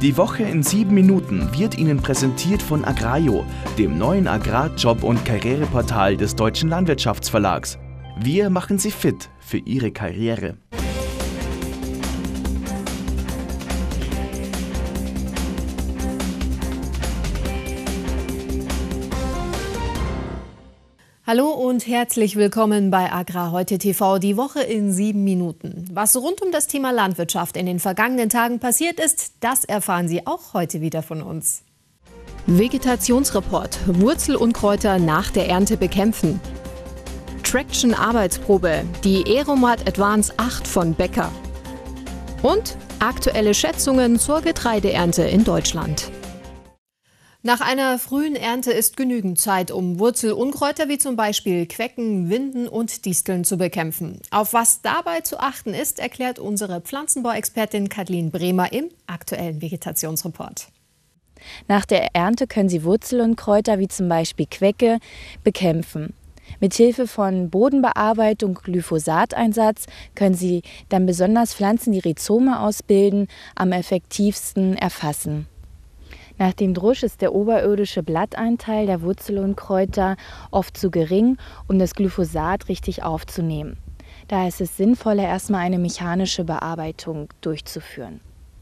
Die Woche in 7 Minuten wird Ihnen präsentiert von Agraio, dem neuen Agrarjob- und Karriereportal des Deutschen Landwirtschaftsverlags. Wir machen Sie fit für Ihre Karriere. Hallo und herzlich willkommen bei Agrar heute TV, die Woche in 7 Minuten. Was rund um das Thema Landwirtschaft in den vergangenen Tagen passiert ist, das erfahren Sie auch heute wieder von uns. Vegetationsreport, Wurzelunkräuter nach der Ernte bekämpfen. Traction-Arbeitsprobe, die Aeromat Advance 8 von Becker. Und aktuelle Schätzungen zur Getreideernte in Deutschland. Nach einer frühen Ernte ist genügend Zeit, um Wurzelunkräuter wie zum Beispiel Quecken, Winden und Disteln zu bekämpfen. Auf was dabei zu achten ist, erklärt unsere Pflanzenbauexpertin Kathleen Bremer im aktuellen Vegetationsreport. Nach der Ernte können Sie Wurzelunkräuter wie zum Beispiel Quecke bekämpfen. Mithilfe von Bodenbearbeitung und Glyphosateinsatz können Sie dann besonders Pflanzen, die Rhizome ausbilden, am effektivsten erfassen. Nach dem Drusch ist der oberirdische Blattanteil der Wurzelunkräuter oft zu gering, um das Glyphosat richtig aufzunehmen. Daher ist es sinnvoller, erstmal eine mechanische Bearbeitung durchzuführen.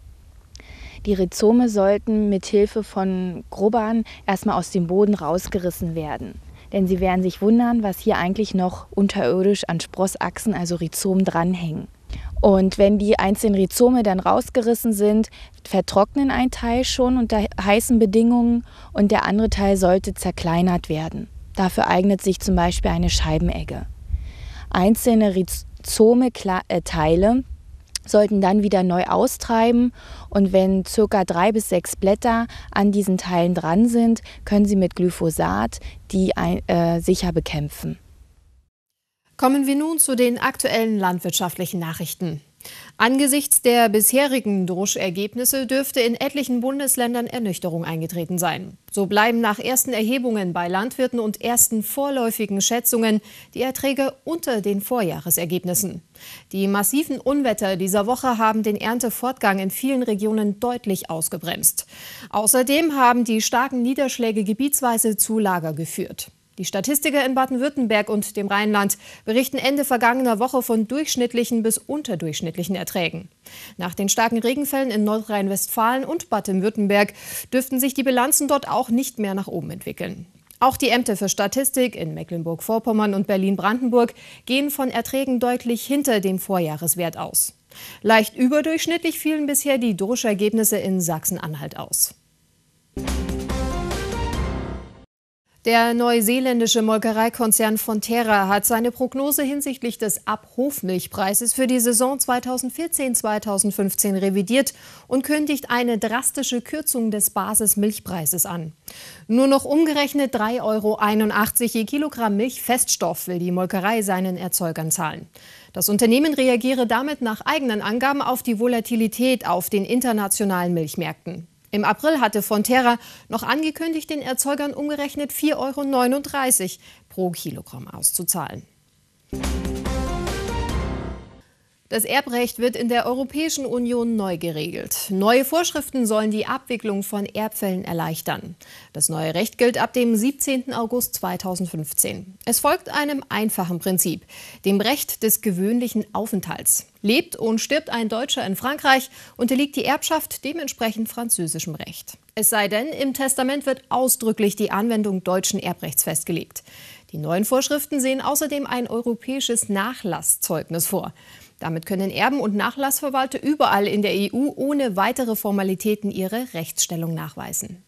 Die Rhizome sollten mit Hilfe von Grubbern erstmal aus dem Boden rausgerissen werden. Denn Sie werden sich wundern, was hier eigentlich noch unterirdisch an Sprossachsen, also Rhizomen, dranhängen. Und wenn die einzelnen Rhizome dann rausgerissen sind, vertrocknen ein Teil schon unter heißen Bedingungen und der andere Teil sollte zerkleinert werden. Dafür eignet sich zum Beispiel eine Scheibenegge. Einzelne Rhizome-Teile sollten dann wieder neu austreiben und wenn ca. 3 bis 6 Blätter an diesen Teilen dran sind, können Sie mit Glyphosat die sicher bekämpfen. Kommen wir nun zu den aktuellen landwirtschaftlichen Nachrichten. Angesichts der bisherigen Druschergebnisse dürfte in etlichen Bundesländern Ernüchterung eingetreten sein. So bleiben nach ersten Erhebungen bei Landwirten und ersten vorläufigen Schätzungen die Erträge unter den Vorjahresergebnissen. Die massiven Unwetter dieser Woche haben den Erntefortgang in vielen Regionen deutlich ausgebremst. Außerdem haben die starken Niederschläge gebietsweise zu Lager geführt. Die Statistiker in Baden-Württemberg und dem Rheinland berichten Ende vergangener Woche von durchschnittlichen bis unterdurchschnittlichen Erträgen. Nach den starken Regenfällen in Nordrhein-Westfalen und Baden-Württemberg dürften sich die Bilanzen dort auch nicht mehr nach oben entwickeln. Auch die Ämter für Statistik in Mecklenburg-Vorpommern und Berlin-Brandenburg gehen von Erträgen deutlich hinter dem Vorjahreswert aus. Leicht überdurchschnittlich fielen bisher die Druschergebnisse in Sachsen-Anhalt aus. Der neuseeländische Molkereikonzern Fonterra hat seine Prognose hinsichtlich des Abhofmilchpreises für die Saison 2014-2015 revidiert und kündigt eine drastische Kürzung des Basismilchpreises an. Nur noch umgerechnet 3,81 € je Kilogramm Milchfeststoff will die Molkerei seinen Erzeugern zahlen. Das Unternehmen reagiere damit nach eigenen Angaben auf die Volatilität auf den internationalen Milchmärkten. Im April hatte Fonterra noch angekündigt, den Erzeugern umgerechnet 4,39 € pro Kilogramm auszuzahlen. Das Erbrecht wird in der Europäischen Union neu geregelt. Neue Vorschriften sollen die Abwicklung von Erbfällen erleichtern. Das neue Recht gilt ab dem 17. August 2015. Es folgt einem einfachen Prinzip, dem Recht des gewöhnlichen Aufenthalts. Lebt und stirbt ein Deutscher in Frankreich, unterliegt die Erbschaft dementsprechend französischem Recht. Es sei denn, im Testament wird ausdrücklich die Anwendung deutschen Erbrechts festgelegt. Die neuen Vorschriften sehen außerdem ein europäisches Nachlasszeugnis vor. Damit können Erben und Nachlassverwalter überall in der EU ohne weitere Formalitäten ihre Rechtsstellung nachweisen.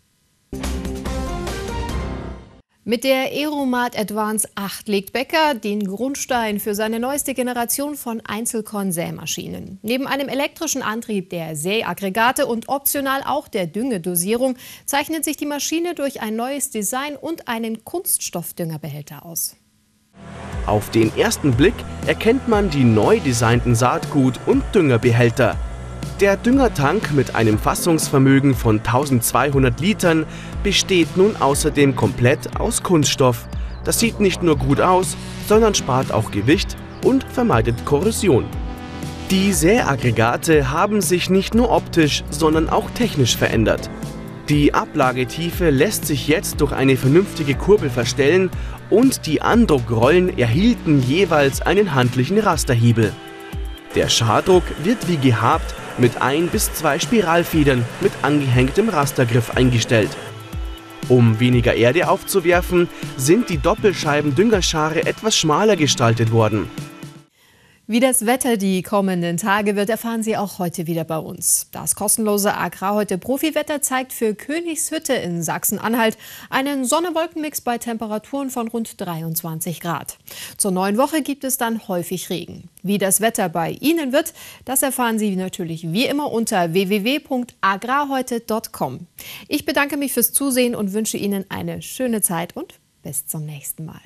Mit der Aeromat Advance 8 legt Becker den Grundstein für seine neueste Generation von Einzelkorn-Sämaschinen. Neben einem elektrischen Antrieb der Säaggregate und optional auch der Düngedosierung zeichnet sich die Maschine durch ein neues Design und einen Kunststoffdüngerbehälter aus. Auf den ersten Blick erkennt man die neu designten Saatgut- und Düngerbehälter. Der Düngertank mit einem Fassungsvermögen von 1200 Litern besteht nun außerdem komplett aus Kunststoff. Das sieht nicht nur gut aus, sondern spart auch Gewicht und vermeidet Korrosion. Die Säaggregate haben sich nicht nur optisch, sondern auch technisch verändert. Die Ablagetiefe lässt sich jetzt durch eine vernünftige Kurbel verstellen und die Andruckrollen erhielten jeweils einen handlichen Rasterhebel. Der Schardruck wird wie gehabt mit 1 bis 2 Spiralfedern mit angehängtem Rastergriff eingestellt. Um weniger Erde aufzuwerfen, sind die Doppelscheiben-Düngerschare etwas schmaler gestaltet worden. Wie das Wetter die kommenden Tage wird, erfahren Sie auch heute wieder bei uns. Das kostenlose Agrarheute Profiwetter zeigt für Königshütte in Sachsen-Anhalt einen Sonne-Wolken-Mix bei Temperaturen von rund 23 Grad. Zur neuen Woche gibt es dann häufig Regen. Wie das Wetter bei Ihnen wird, das erfahren Sie natürlich wie immer unter www.agrarheute.com. Ich bedanke mich fürs Zusehen und wünsche Ihnen eine schöne Zeit und bis zum nächsten Mal.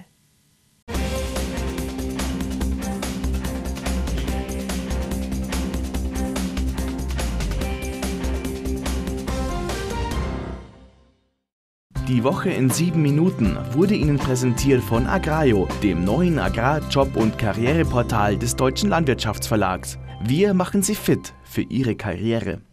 Die Woche in 7 Minuten wurde Ihnen präsentiert von Agrayo, dem neuen Agrar-, Job- und Karriereportal des Deutschen Landwirtschaftsverlags. Wir machen Sie fit für Ihre Karriere.